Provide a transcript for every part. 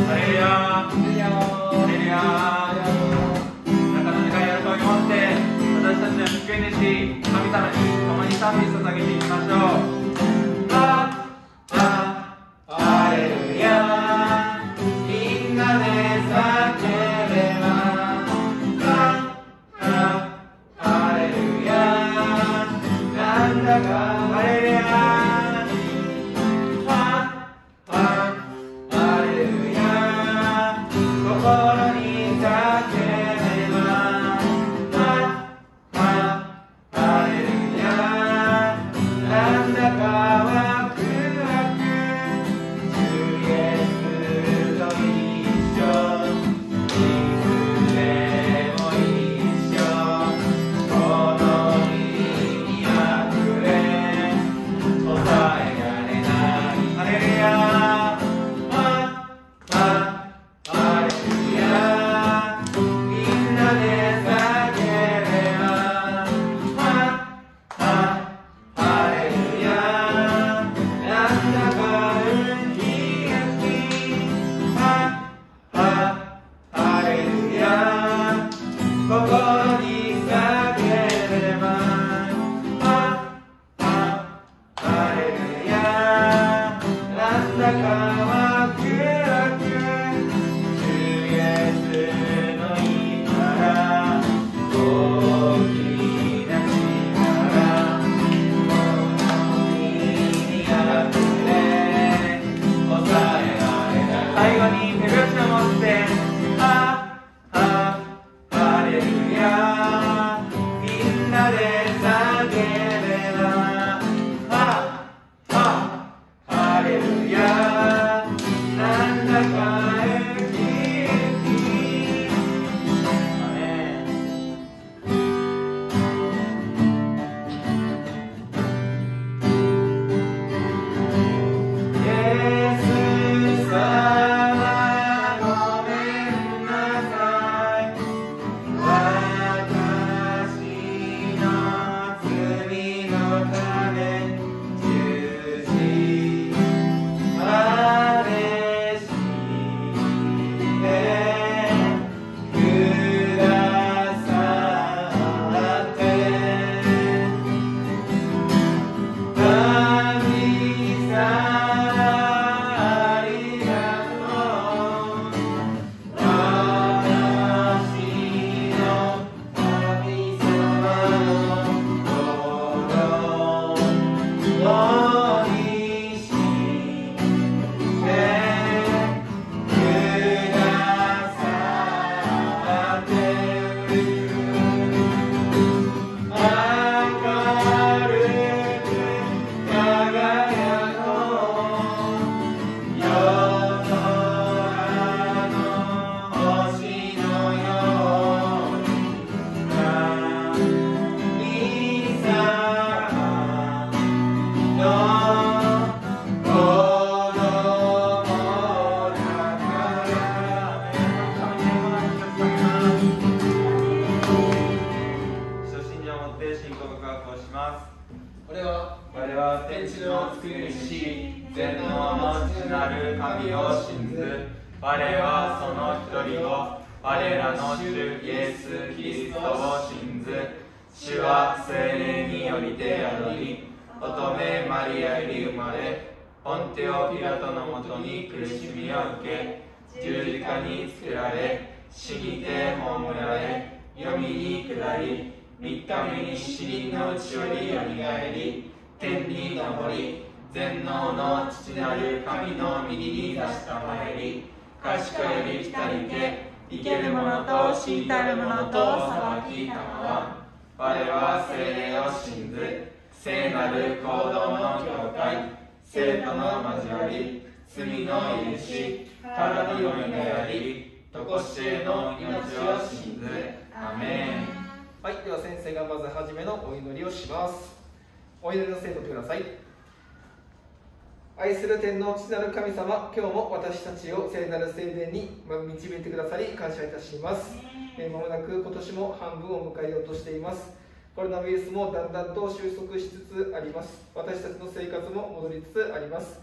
愛する天の父なる神様、今日も私たちを聖なる聖殿に導いてくださり感謝いたします。まもなく今年も半分を迎えようとしています。コロナウイルスもだんだんと収束しつつあります。私たちの生活も戻りつつあります。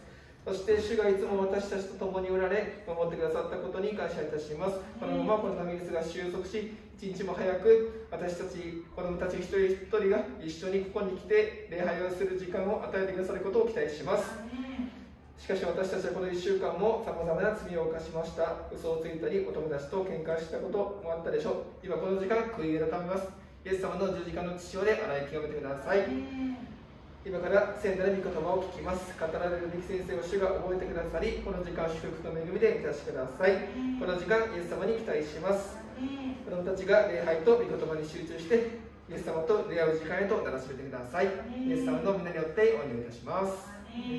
そして主がいつも私たちと共におられ守ってくださったことに感謝いたします。このままコロナウイルスが収束し、一日も早く私たち子供たち一人一人が一緒にここに来て礼拝をする時間を与えてくださることを期待します。しかし私たちはこの1週間もさまざまな罪を犯しました。嘘をついたりお友達と喧嘩したこともあったでしょう。今この時間悔い改めます。イエス様の十字架の血潮で洗い清めてください。今から聖なる御言葉を聞きます。語られるべき先生を主が覚えてくださり、この時間祝福の恵みで満たしてください。この時間イエス様に期待します。子供たちが礼拝と御言葉に集中してイエス様と出会う時間へとならしめてください。イエス様の皆によってお祈りいたします。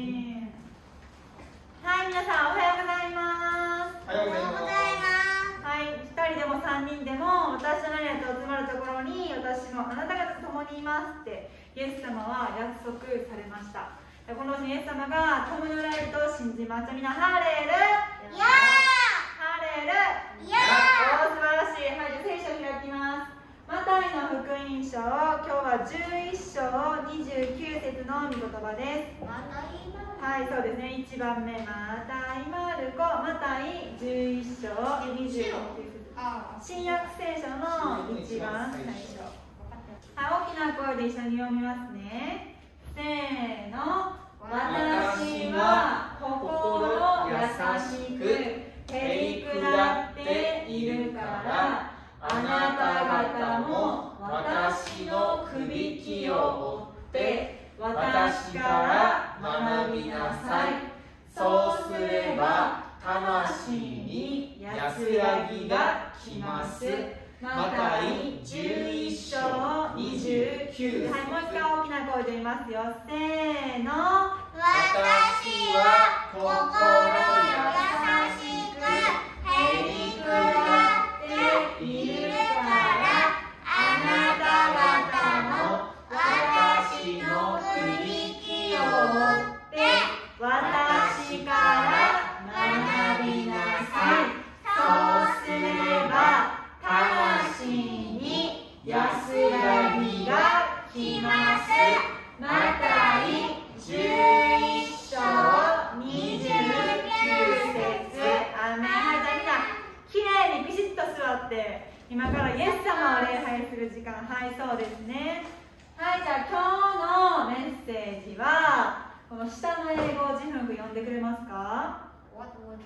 はい、皆さんおはようございます。 おはようございます。 はい、2人でも3人でも私と何々と集まるところに私もあなた方と共にいますってイエス様は約束されました。このイエス様が共におられると信じます。みんなハレルヤハレルヤ素晴らしい。はい、じゃあ聖書を開きます。マタイの福音書、今日は11章29節の御言葉です。はい、そうですね。1番目、マタイ、マルコ、マタイ11章29節。新約聖書の一番最初。はい、大きな声で一緒に読みますね。せーの。私は心優しくへりくだっているから、あなた方も私のくびきを追って私から学びなさい。そうすれば魂に安らぎが来ます。マタイ11章29節。はい、もう一回大きな声で言いますよ。せーの。私は心優しくへりくだっているから、あなた方も私のくびきを追って私から学びなさい。そうすれば魂に安らぎが来ます。マタイ11章29節。アメン。はい、じゃあみんなきれいにピシッと座って今からイエス様を礼拝する時間。はい、そうですね。はい、じゃあ今日のメッセージはこの下の英語をジフンク読んでくれますか？ What would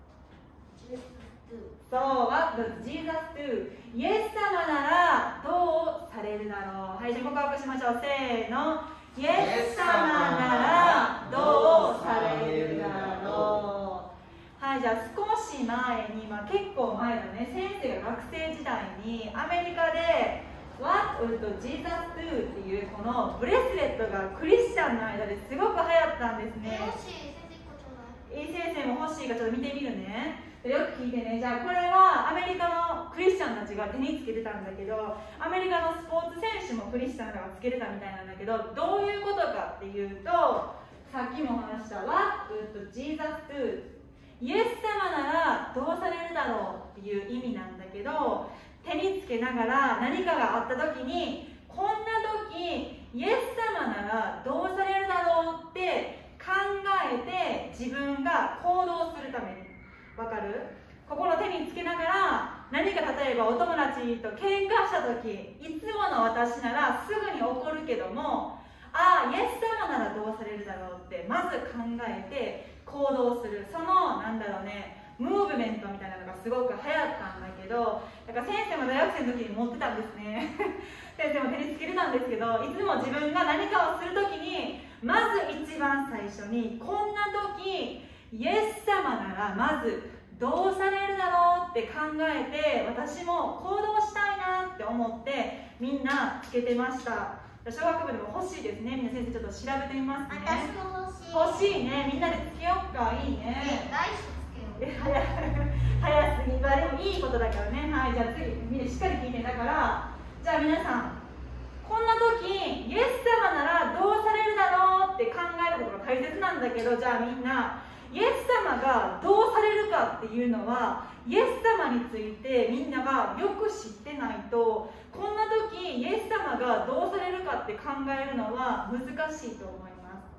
Jesus do? そう、What does Jesus do? イエス様ならどうされるだろう。はい、じゃあ告白しましょう。せーの。イエス様ならどうされるだろう。はい、じゃあ少し前に、結構前だね、先生が学生時代にアメリカでWhat would Jesus do? っていうこのブレスレットがクリスチャンの間ですごく流行ったんですね。いい先生も欲しいかちょっと見てみるね。よく聞いてね。じゃあこれはアメリカのクリスチャンたちが手につけてたんだけど、アメリカのスポーツ選手もクリスチャンがつけてたみたいなんだけど、どういうことかっていうと、さっきも話した What would Jesus do? イエス様ならどうされるだろうっていう意味なんだけど、手につけながら何かがあった時に、こんな時イエス様ならどうされるだろうって考えて自分が行動するために。わかる？ここの手につけながら何か例えばお友達と喧嘩した時、いつもの私ならすぐに怒るけども、イエス様ならどうされるだろうってまず考えて行動する。そのムーブメントみたいなのがすごく流行ったんだけど、だから先生も大学生の時に持ってたんですね先生も手につけてたんですけど、いつも自分が何かをする時にまず一番最初にこんな時イエス様ならまずどうされるだろうって考えて、私も行動したいなって思ってみんなつけてました。小学部でも欲しいですね。みんな先生ちょっと調べてみますね。 私も欲しい。 欲しいね。みんなでつけよっか。いいね。 来週つけよう。 早すぎ。でもいいことだからね。はい、じゃあ次みんなしっかり聞いて。だからじゃあ皆さん、こんな時イエス様ならどうされるだろうって考えることが大切なんだけど、じゃあみんなイエス様がどうされるかっていうのは、イエス様についてみんながよく知ってないと、こんな時イエス様がどうされるかって考えるのは難しいと思います。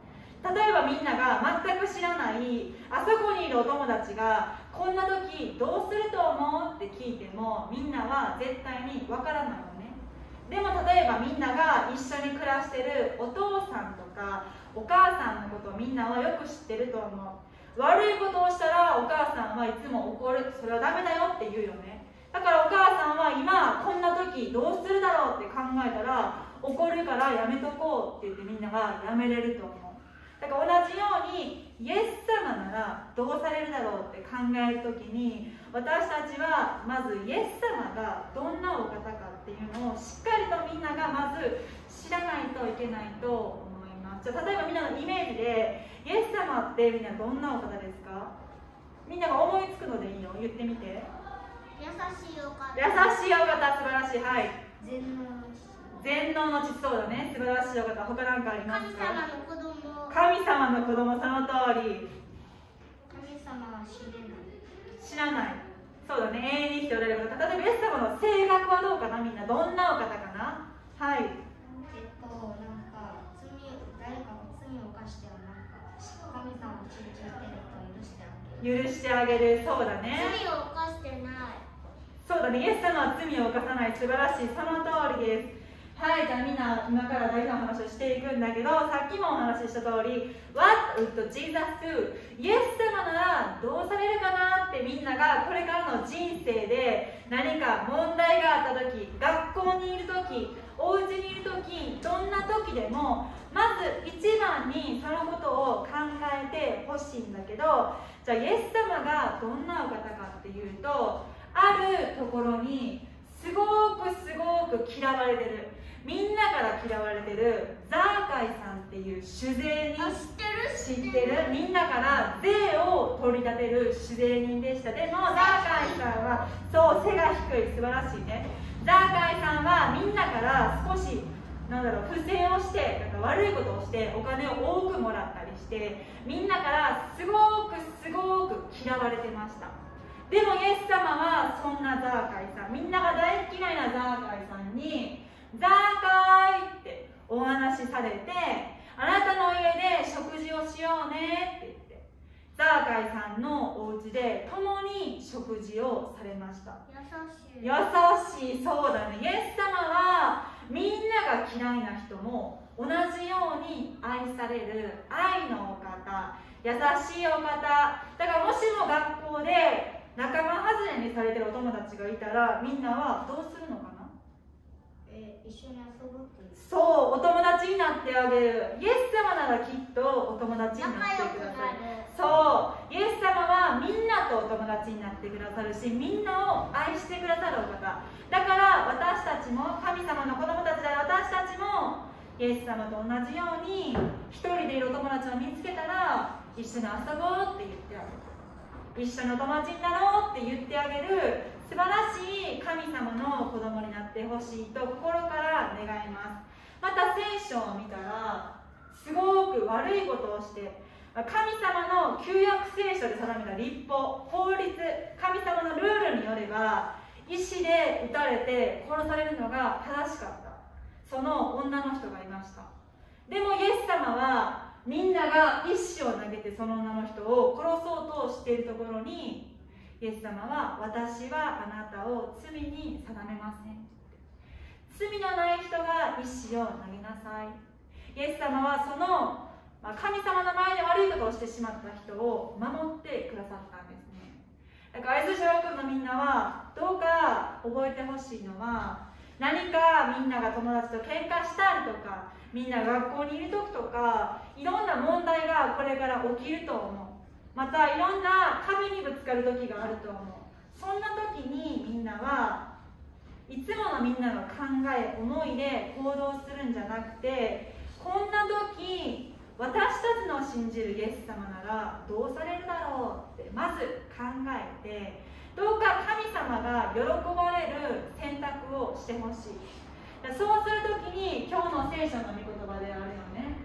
例えばみんなが全く知らないあそこにいるお友達がこんな時どうすると思うって聞いてもみんなは絶対にわからないよね。でも例えばみんなが一緒に暮らしてるお父さんとかお母さんのことをみんなはよく知ってると思う。悪いことをしたらお母さんはいつも怒る。それはダメだよって言うよね。だからお母さんは今こんな時どうするだろうって考えたら怒るからやめとこうって言ってみんながやめれると思う。だから同じようにイエス様ならどうされるだろうって考えるときに私たちはまずイエス様がどんなお方かっていうのをしっかりとみんながまず知らないといけないと思います。じゃあ例えばみんなのイメージでイエス様ってみんなどんなお方ですか？みんなが思いつくのでいいよ。言ってみて。 優しいお方。 優しいお方、素晴らしい。はい。 全能の父。 全能の父、そうだね。素晴らしいお方。他何かありますか？ 神様の子供。 神様の子供、その通り。 神様は知れない。 知らない。そうだね。永遠に生きておられる方。例えばイエス様の性格はどうかな？みんなどんなお方かな？はい。 なんか誰かが罪を犯してはなんか神様を信じてると許してあげる。 許してあげる。そうだね。 罪を犯してない。 そうだね。イエス様は罪を犯さない。素晴らしい。その通りです。はい、じゃあみんな今から大事な話をしていくんだけど、さっきもお話しした通り What would Jesus do? イエス様ならどうされるかなってみんながこれからの人生で何か問題があった時、学校にいる時、お家にいる時、どんな時でもまず一番にそのことを考えてほしいんだけど、じゃあイエス様がどんなお方かっていうと、あるところにすごく嫌われてる、みんなから嫌われてるザーカイさんっていう酒税人。知ってる？みんなから税を取り立てる酒税人でした。でもザーカイさんはそう背が低い。素晴らしいね。ザーカイさんはみんなから少し不正をして悪いことをしてお金を多くもらったりしてみんなからすごく嫌われてました。でもイエス様はそんなザーカイさん、みんなが大嫌いなザーカイさんにザーカイってお話しされて、あなたの家で食事をしようねって言ってザーカイさんのお家で共に食事をされました。優しい。そうだね。イエス様はみんなが嫌いな人も同じように愛される愛のお方、優しいお方だから、もしも学校で仲間外れにされてるお友達がいたらみんなはどうするのかな？ 一緒に遊ぶという。 そう、お友達になってあげる。イエス様ならきっとお友達になってくださる。そう、イエス様はみんなとお友達になってくださるし、みんなを愛してくださるお方だから私たちも神様の子供たちである私たちもイエス様と同じように一人でいるお友達を見つけたら一緒に遊ぼうって言ってあげる、一緒にお友達になろうって言ってあげる素晴らしい神様の子供になってほしいと心から願います。また聖書を見たらすごく悪いことをして神様の旧約聖書で定めた律法、法律、神様のルールによれば石で撃たれて殺されるのが正しかった。その女の人がいました。でもイエス様はみんなが石を投げてその女の人を殺そうとしているところにイエス様は私はあなたを罪に定めません。罪のない人が石を投げなさい。イエス様はその神様の前で悪いことをしてしまった人を守ってくださったんですね。だから会津小学校のみんなはどうか覚えてほしいのは、何かみんなが友達と喧嘩したりとかみんな学校にいる時とかいろんな問題がこれから起きると思う。またいろんな壁にぶつかる時があると思う。そんな時にみんなはいつものみんなの考え思いで行動するんじゃなくて、こんな時私たちの信じるイエス様ならどうされるだろうってまず考えて、どうか神様が喜ばれる選択をしてほしい。そうするときに今日の聖書の御言葉であるよね。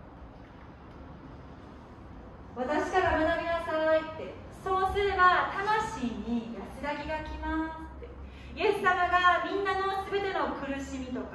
私から学びなさいって。そうすれば魂に安らぎが来ますって。イエス様がみんなの全ての苦しみとか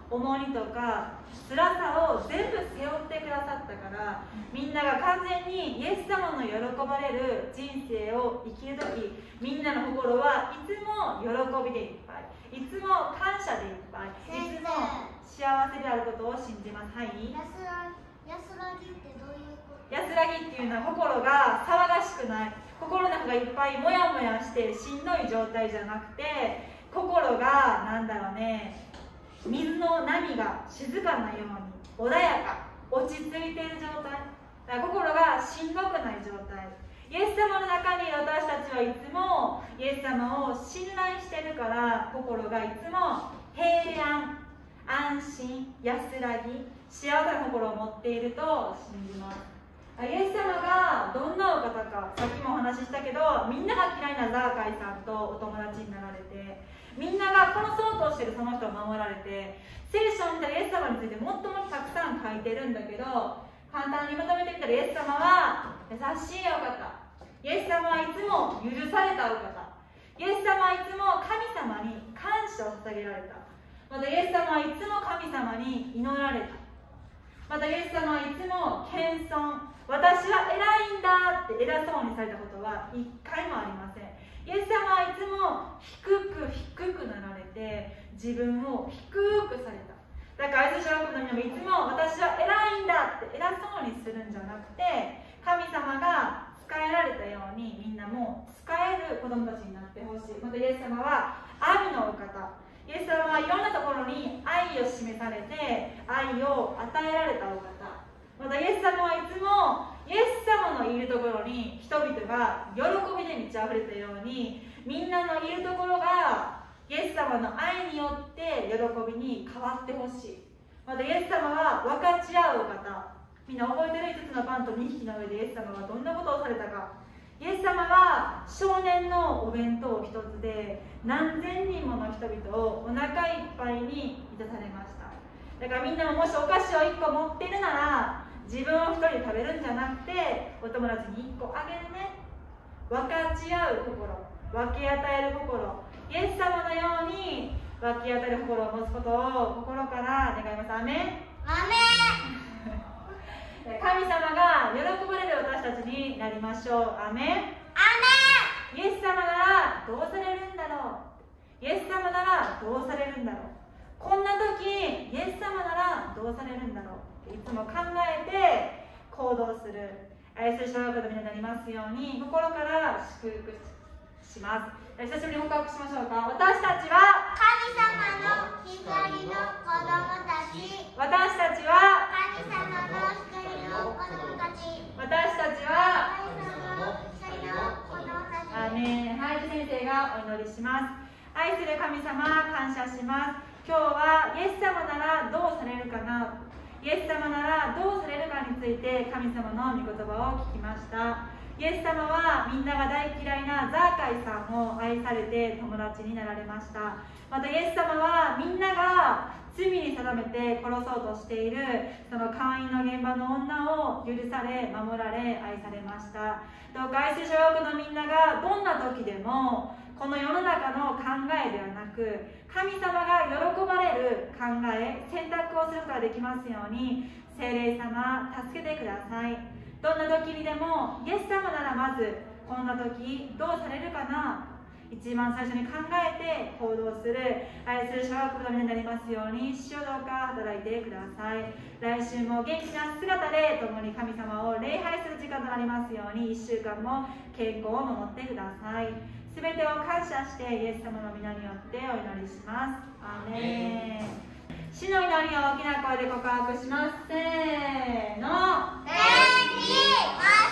重荷とか辛さを全部背負ってくださったから、みんなが完全にイエス様の喜ばれる人生を生きるとき、みんなの心はいつも喜びでいっぱい、いつも感謝でいっぱい、いつも幸せであることを信じます。はい。 安らぎってどういうこと？ 安らぎっていうのは心が騒がしくない、心の中がいっぱいモヤモヤしてしんどい状態じゃなくて、心がなんだろうね、水の波が静かなように穏やか、落ち着いている状態だから、心がしんどくない状態。イエス様の中にいる私たちはいつもイエス様を信頼しているから、心がいつも平安、安心、安らぎ、幸せな心を持っていると信じます。イエス様がどんなお方か、さっきもお話ししたけど、みんなが嫌いなザーカイさんとお友達になられて、みんなが殺そうとしているその人を守られて、聖書を見たらイエス様についてもっともっとたくさん書いてるんだけど、簡単にまとめてみたら、イエス様は優しいお方、イエス様はいつも許されたお方、イエス様はいつも神様に感謝を捧げられた。またイエス様はいつも神様に祈られた。またイエス様はいつも謙遜、私は偉いんだって偉そうにされたことは一回もありません。イエス様はいつも低くなられて、自分を低くされた。だから愛する小学校のみんなもいつも私は偉いんだって偉そうにするんじゃなくて、神様が使えられたようにみんなも使える子供たちになってほしい。またイエス様は愛のお方、イエス様はいろんなところに愛を示されて、愛を与えられたお方。またイエス様はいつもイエス様のいるところに人々が喜びで満ち溢れたように、みんなのいるところがイエス様の愛によって喜びに変わってほしい。またイエス様は分かち合うお方。みんな覚えてる？5つのパンと2匹の上でイエス様はどんなことをされたか。イエス様は少年のお弁当一つで何千人もの人々をお腹いっぱいに満たされました。だからみんなももしお菓子を1個持っているなら、自分を1人で食べるんじゃなくて、お友達に1個あげるね。分かち合う心、分け与える心、イエス様のように分け与える心を持つことを心から願います。アメン。 アメ神様が喜ばれる私たちになりましょう。アメン。 アメン。イエス様ならどうされるんだろう。イエス様ならどうされるんだろう。こんな時イエス様ならどうされるんだろうっていつも考えて行動する愛する小学校の皆になりますように、心から祝福します。久しぶりに告白しましょうか。私たちは神様の光の子供たち。 私たちは神様の光の子供たち。 私たちは神様の光の子供たち。 アーメン。はい、先生がお祈りします。愛する神様、感謝します。今日はイエス様ならどうされるかな、イエス様ならどうされるかについて神様の御言葉を聞きました。イエス様はみんなが大嫌いなザーカイさんを愛されて友達になられました。またイエス様はみんなが罪に定めて殺そうとしているその姦淫の現場の女を許され、守られ、愛されました。どうか愛する小学のみんながどんな時でもこの世の中の考えではなく、神様が喜ばれる考え、選択をすることができますように、聖霊様助けてください。どんな時にでもイエス様ならまずこんな時どうされるかな、一番最初に考えて行動する愛する小学校の皆になりますように、主よどうか働いてください。来週も元気な姿で共に神様を礼拝する時間となりますように、1週間も健康を守ってください。すべてを感謝してイエス様の皆によってお祈りします。アーメン。主の祈りを大きな声で告白します。せーの。 天に